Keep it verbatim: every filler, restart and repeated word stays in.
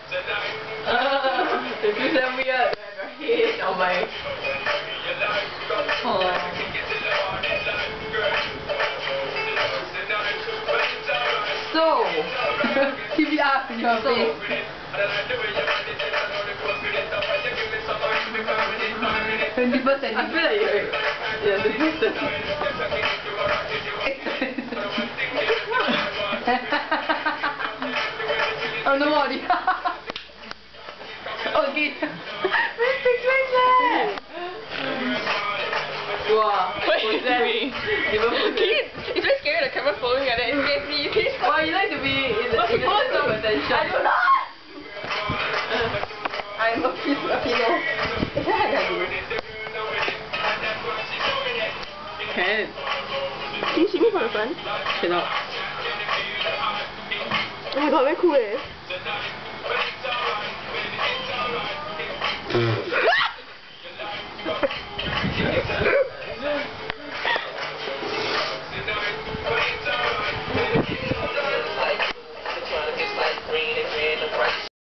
Uh, it feels so weird. I have your head on my... Oh. So, T B R in your face. Twenty percent. I feel like you're... Yeah, twenty percent. Oh no, Molly. Okay. Where's the cleanser? Wow. Wait, that? me. It's very scary, the camera following like that. It scares me. Why you like to be in the center of attention? I do not! I'm a piece of pillow. Is that how I do? Can. Can you see me from the front? Cannot. Oh my god, very cool eh.